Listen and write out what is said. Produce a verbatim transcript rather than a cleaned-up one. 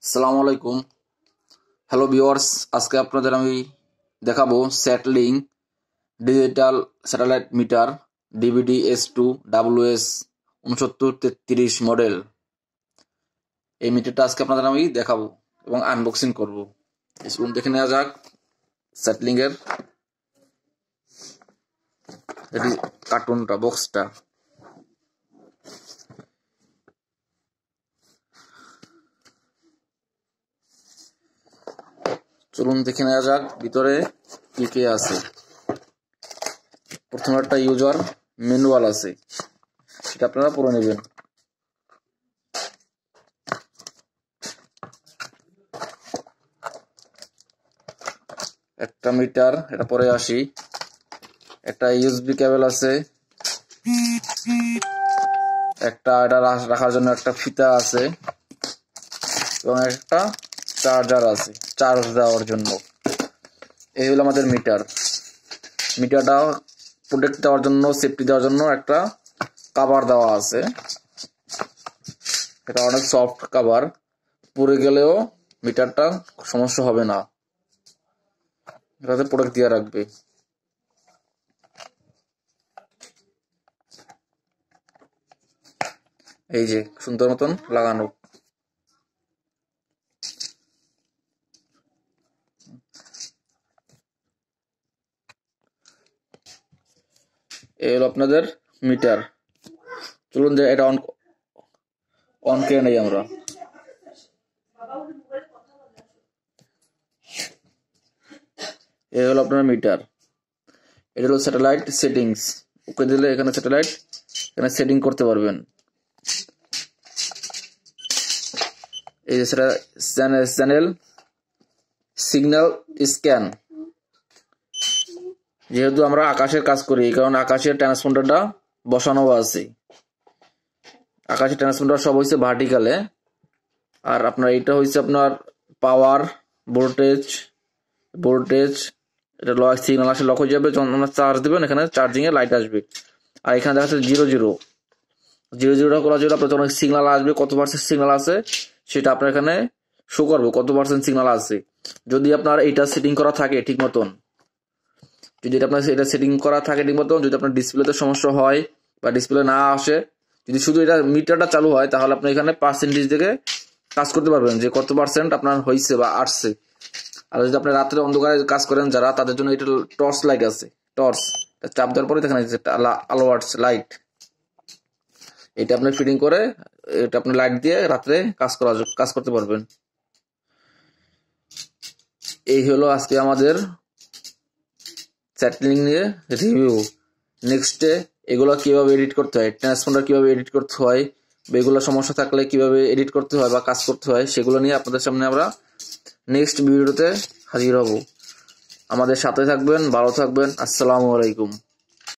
আসসালামু আলাইকুম। Hello viewers, আজকে আপনাদের আমি দেখাবো স্যাটলিং digital satellite meter DBD S two W S উনসত্তর তেত্রিশ মডেল। এই মিটারটা আজকে আপনাদের আমি দেখাবো এবং আনবক্সিং করব। চলুন দেখে নেওয়া যাক স্যাটলিং এর এটি কার্টুনটা, বক্সটা। চলুন দেখে নেওয়া যাক ভিতরে কি কি আছে। প্রথমে একটা ইউজার ম্যানুয়াল আছে, সেটা আপনারা পড়ে নেবেন। একটা মিটার, এটা পরে আসি। একটা ইউএসবি কেবল আছে, একটা এটা রাখার জন্য একটা ফিতা আছে এবং একটা চার্জার আছে চার্জ দেওয়ার জন্য। এই হলো আমাদের মিটার। মিটারটা প্রোটেক্ট দেওয়ার জন্য, সেফটি দেওয়ার জন্য একটা কভার দেওয়া আছে। এটা অনেক সফট কভার, পড়ে গেলেও মিটারটা সমস্যা হবে না, এটাতে প্রোটেক্ট দিয়ে রাখবে। এই যে সুন্দর মতন লাগানো। এই হলো আপনাদের মিটার। চলুন যে এটা অন অন করে নেই আমরা। এই হলো আপনার মিটার। এটা হলো স্যাটেলাইট সেটিংস। ওকে দিলে এখানে স্যাটেলাইট এখানে সেটিং করতে পারবেন। এই যে সেটা চ্যানেল সিগন্যাল স্ক্যান। যেহেতু আমরা আকাশের কাজ করি, এই কারণে আকাশের ট্রান্সপন্ডারটা বসানো আছে। আকাশের ট্রান্সপন্ডার সব হয়েছে ভার্টিকালে, আর আপনার এটা হয়েছে আপনার পাওয়ার, ভোল্টেজ ভোল্টেজ এটা সিগন্যাল আসে, লক হয়ে যাবে যখন আপনার চার্জ দেবেন। এখানে চার্জিং এ লাইট আসবে, আর এখানে দেখা যাচ্ছে জিরো জিরো জিরো জিরোটা করার জন্য আপনার যখন সিগন্যাল আসবে, কত পার্সেন্ট সিগন্যাল আছে সেটা আপনার এখানে শো করবো, কত পার্সেন্ট সিগন্যাল আছে। যদি আপনার এইটা সেটিং করা থাকে ঠিক মতন, যদি আপনার এটা সেটিং করা থাকে ঠিক মতন, যদি আপনার ডিসপ্লেতে সমস্যা হয় বা ডিসপ্লে না আসে, যদি শুধু এটা মিটারটা চালু হয়, তাহলে আপনি এখানে পার্সেন্টেজ দেখে কাজ করতে পারবেন যে কত পার্সেন্ট আপনার হয়েছে বা আসছে। আর যদি আপনি রাত্রে অন্ধকারে কাজ করেন যারা, তাদের জন্য এটা টর্চ লাইট আছে। টর্চ চাপ দেওয়ার পরে দেখেন আলো লাইট, এটা আপনি ফিটিং করে এটা আপনি লাইট দিয়ে রাত্রে কাজ করা কাজ করতে পারবেন। এই হলো আজকে আমাদের স্যাটলিং নিয়ে রিভিউ। নেক্সটে এগুলো কিভাবে এডিট করতে হয়, ট্রান্সপন্ডার কিভাবে এডিট করতে হয়, এগুলো সমস্যা থাকলে কিভাবে এডিট করতে হয় বা কাজ করতে হয়, সেগুলো নিয়ে আপনাদের সামনে আমরা নেক্সট ভিডিওতে হাজির হব। আমাদের সাথে থাকবেন, ভালো থাকবেন। আসসালামু আলাইকুম।